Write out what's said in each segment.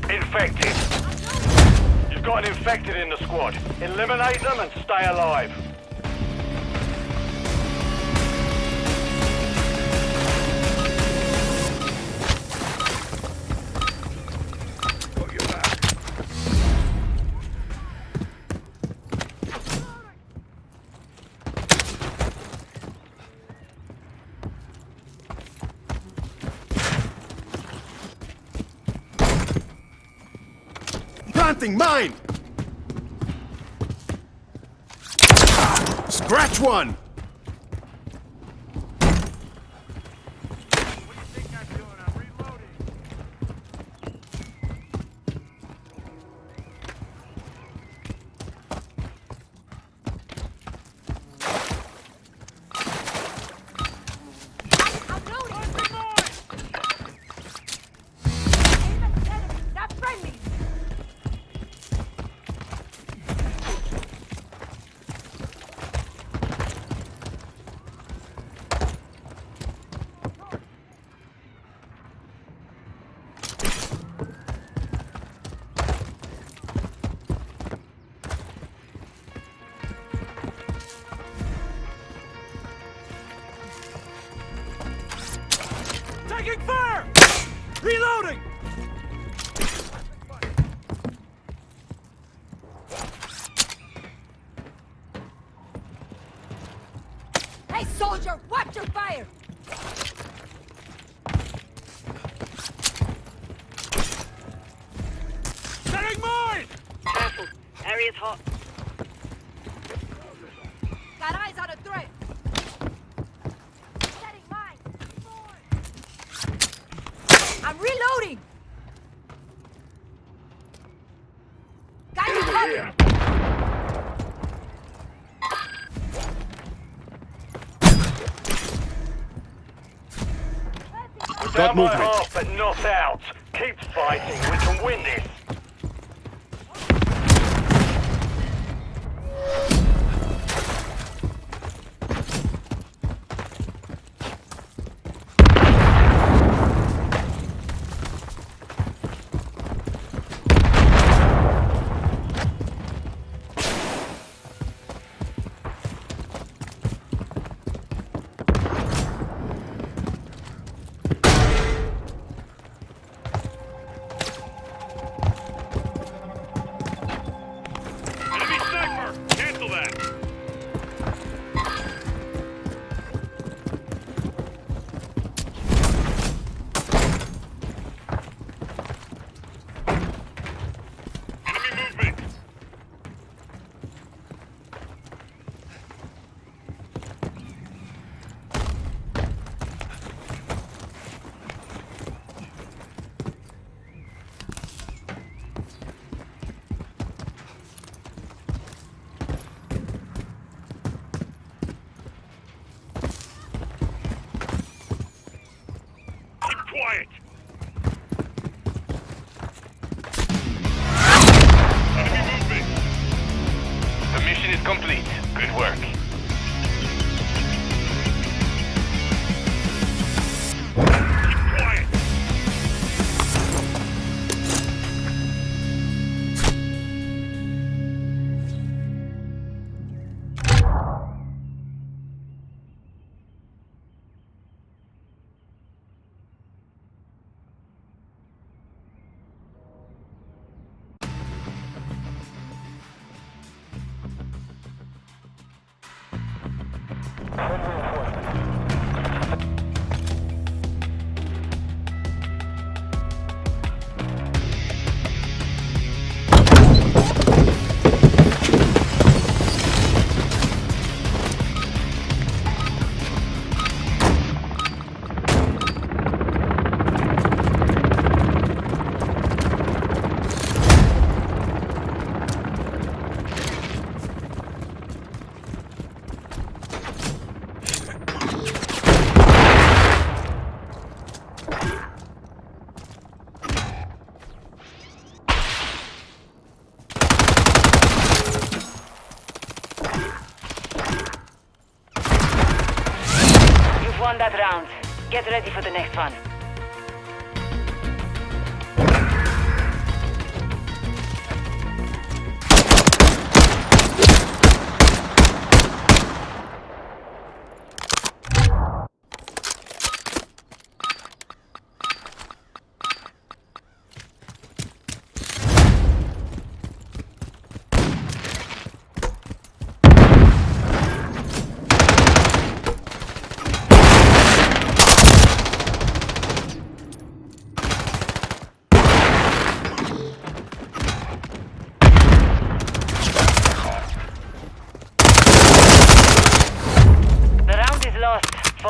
Infected. You've got an infected in the squad. Eliminate them and stay alive. Got your back. Planting mine! Scratch one! What do you think I'm doing? I'm reloading. I'm loading! Not friendly! Taking fire! Reloading! Hey, soldier! Watch your fire! Setting mine! Careful. Area's hot. Got eyes on a threat! Setting mine! I'm reloading! Got you covered! We're Got down by movement. half, but not out. Keep fighting. We can win this. Enemy sniper! Cancel that! Enemy movement! Keep quiet! Enemy movement! The mission is complete. Good work. Keep quiet! Won that round. Get ready for the next one.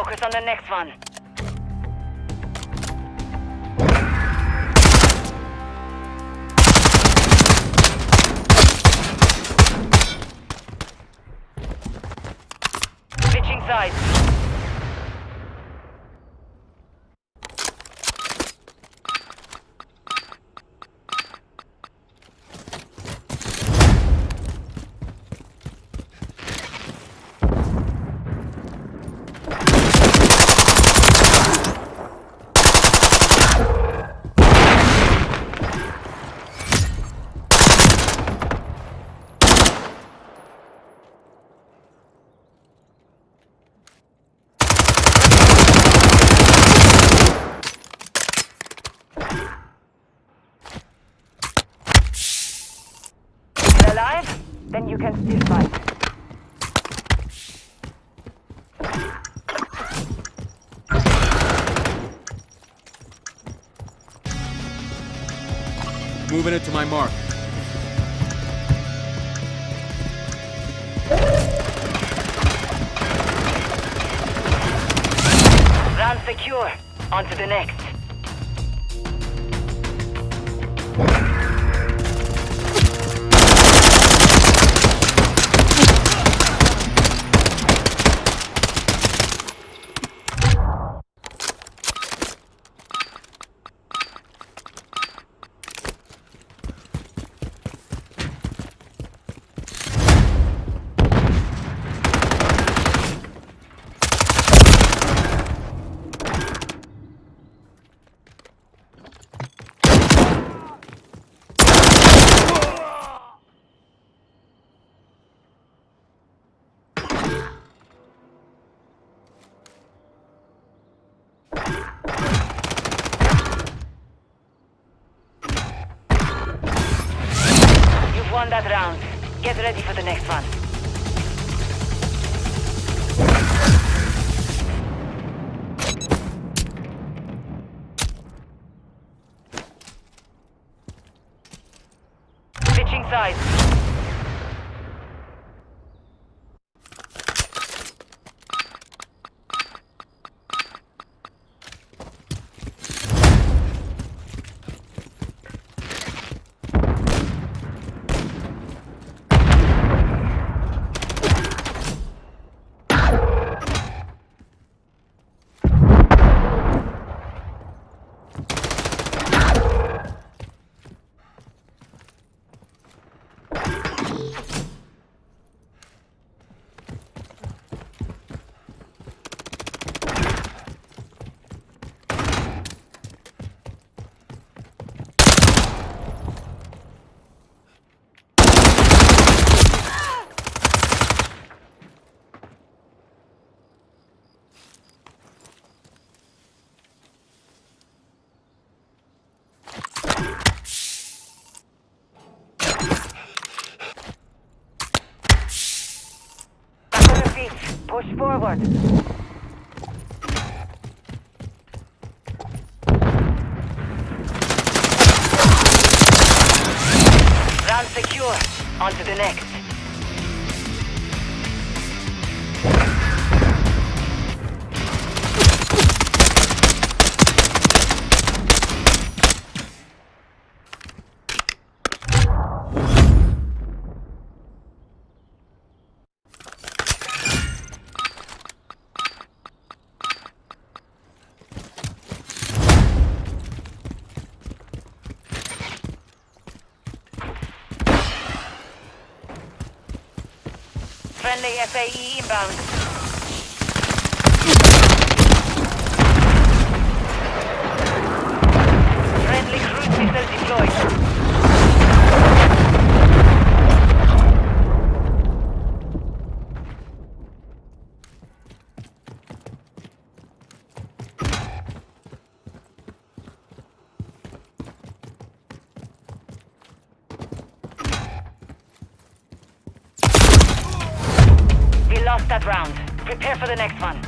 Focus on the next one. Switching sides. Alive? Then you can still fight. Moving it to my mark. Round secure. On to the next. Won that round. Get ready for the next one. Switching sides. Push forward. Round secure. On to the next. Friendly FAE inbound. Friendly cruise missile deployed. We lost that round. Prepare for the next one.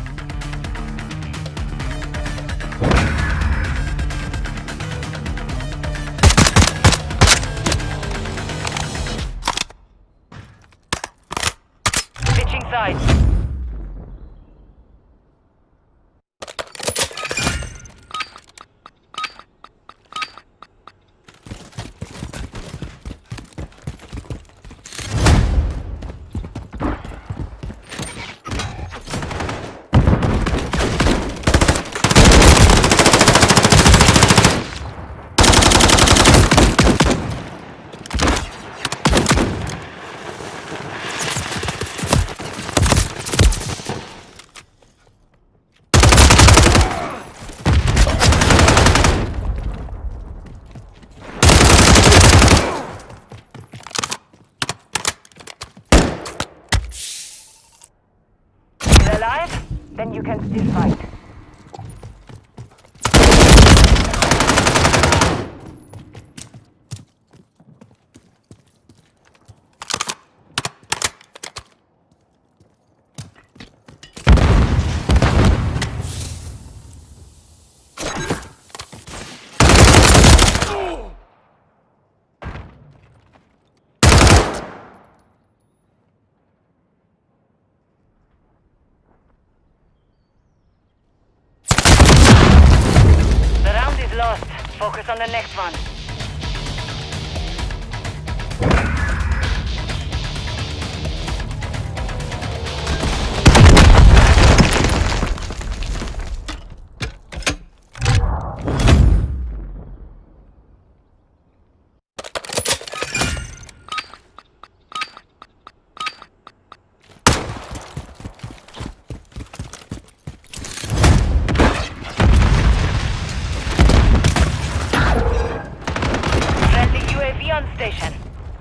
Switching sides. alive? Then you can still fight. Lost. Focus on the next one. On station.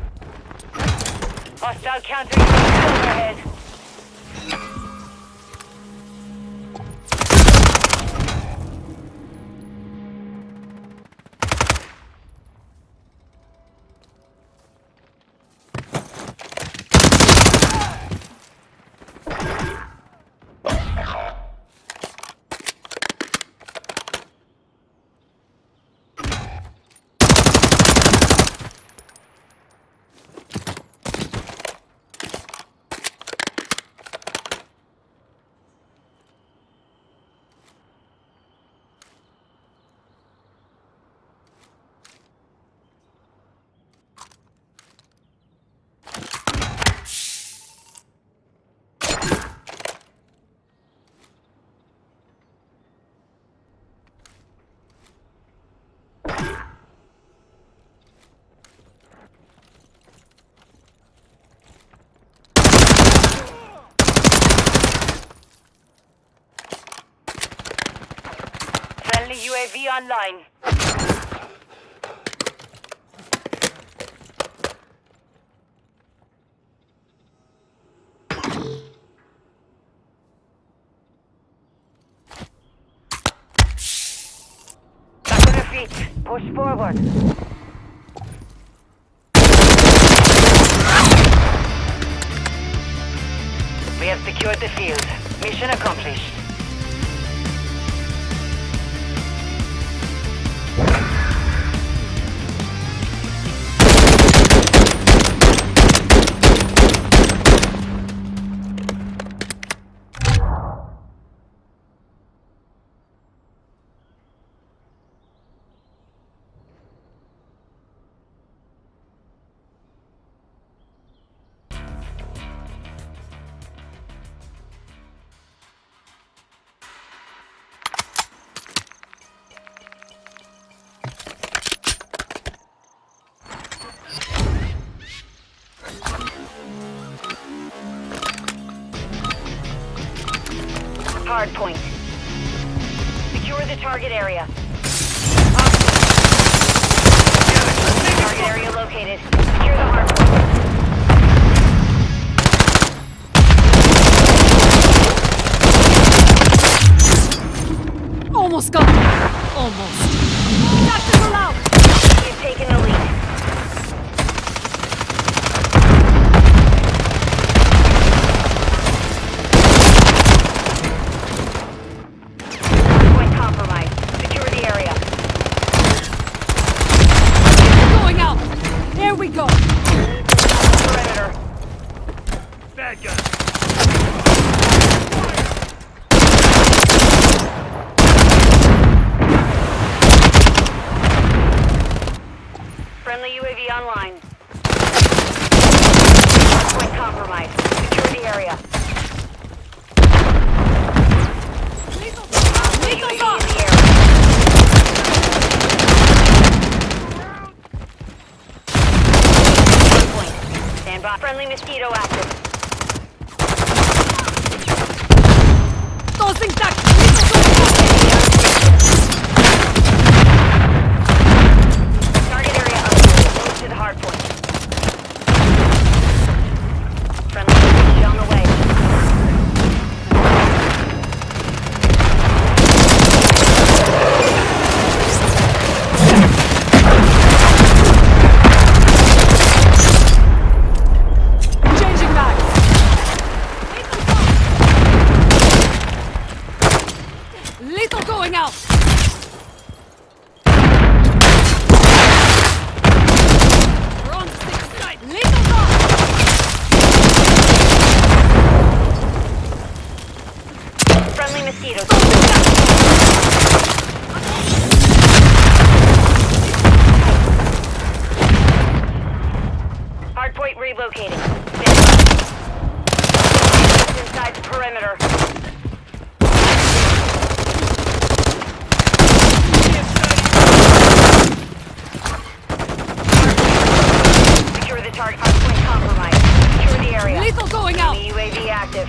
Hostile counter overhead. Friendly UAV online. Back on your feet. Push forward. We have secured the field. Mission accomplished. Hard point. Secure the target area. Target area located. Secure the hard point. Almost got it. Almost. Tactical out. You've taken the lead. Point compromised. Secure the area. Going out. There we go. Perimeter. Bad guy. Friendly UAV online. Point compromised. Secure the area. UAV in the air. Point. Stand by. Friendly mosquito active. Tossing tac. Target area upgraded. Move to the hard point. Friendly UAV on the way. relocating. Stand by. It's inside the perimeter. Secure the target. Hardpoint compromised. Secure the area. Lethal going out! Enemy UAV active.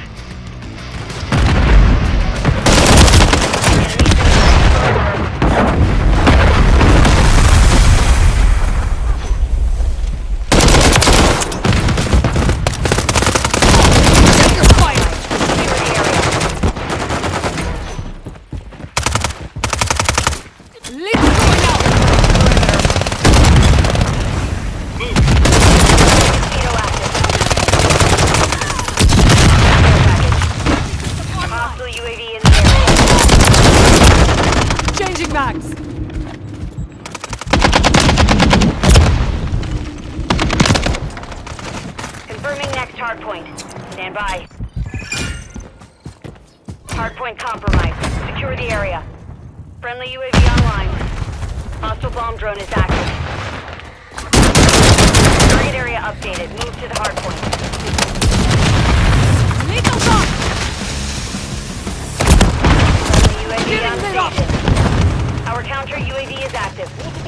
Confirming next hardpoint. Stand by. Hardpoint compromised. Secure the area. Friendly UAV online. Hostile bomb drone is active. Target area updated. Move to the hardpoint. Lethal shot! Friendly UAV Getting on lit up. station. Our counter UAV is active.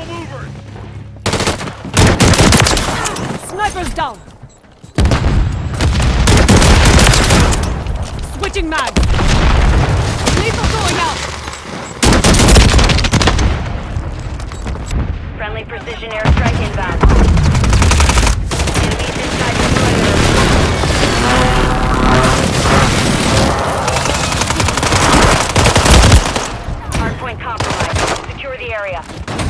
Sniper's down! Switching mag! Lethal going out! Friendly precision airstrike inbound. Enemies inside the perimeter. Hardpoint compromised. Secure the area.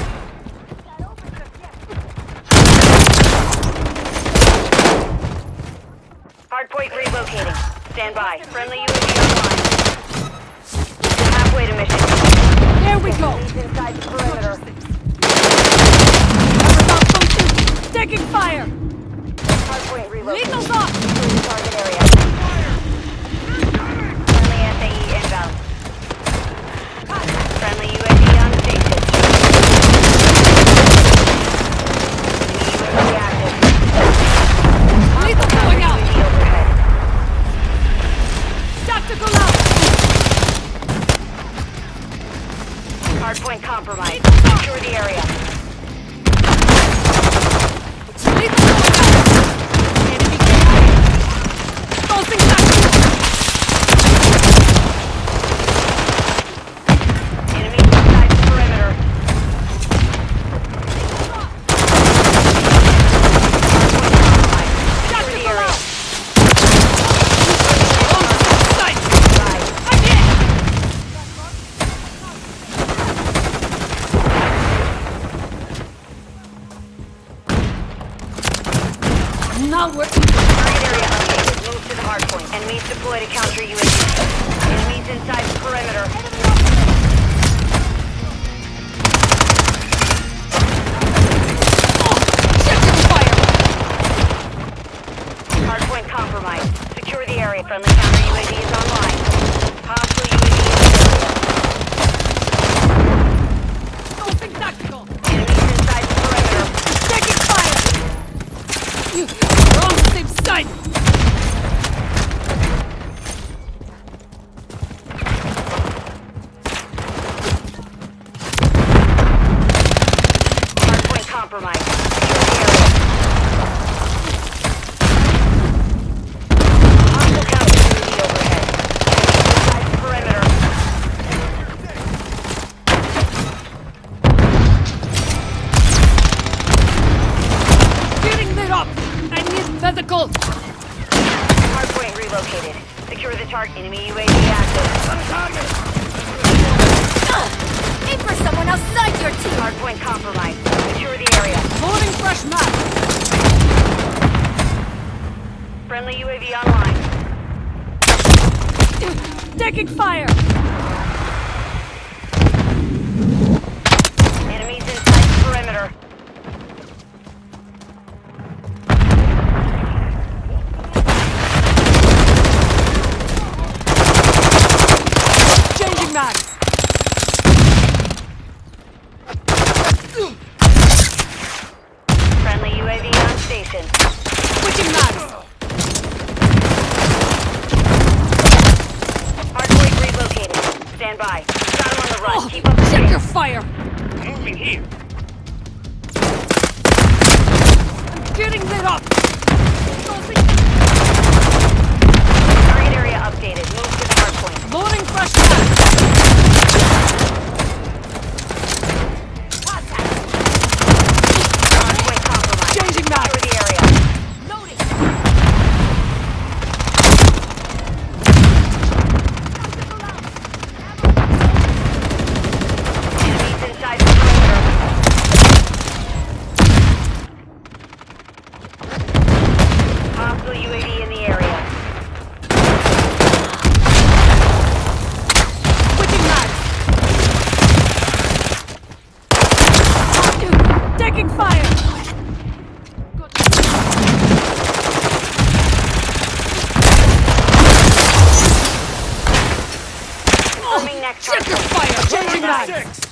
Hardpoint relocating. Stand by. Friendly UAV online. Halfway to mission. There we go! Enemies inside the perimeter. Without function! Taking fire! Hardpoint relocating. Lethal shot! Secure the target area. Friendly SAE inbound. Friendly UAV on station. Enemy UAV active. Lethal going out! UAV overhead. Tactical out! Hardpoint compromised. Secure the area. Lethal going out! Enemy KIA! Pulsing tactical! Enemies inside the perimeter. Hardpoint compromised. Secure the Tactical area. out! Sight! Right. I'm hit! Now we're... Target area updated. Move to the hardpoint. Enemies deploy to counter UAV. Enemies inside the perimeter. Shifting fire! Hardpoint compromised. Secure the area. Friendly counter UAV is online. Hostile UAV in Pulsing tactical! the area. Enemies inside the perimeter. Taking fire! We're on the same side! Hardpoint compromised. Secure the area. Hostile counter UAV overhead. Inside the perimeter. Getting lit up! I need physical! Hardpoint relocated. Secure the target. Enemy UAV active. Aim for someone outside your team! Hardpoint compromised. Secure the area. Loading fresh map! Friendly UAV online. Taking fire! Enemies inside the perimeter. Changing mag! Friendly UAV on station. Switching mags. Hardpoint relocated. Stand by. Got him on the run. Oh, Keep up the check pace. your fire. Moving here. Getting lit up. Target area updated. Move to the hardpoint. Loading fresh mags. Hardpoint compromised. Changing mags. Secure the area. Loading. Enemies inside the perimeter. Hostile UAV in the area. Switching mags. Taking fire. Confirming next Check your hardpoint. fire. Changing mags. Six.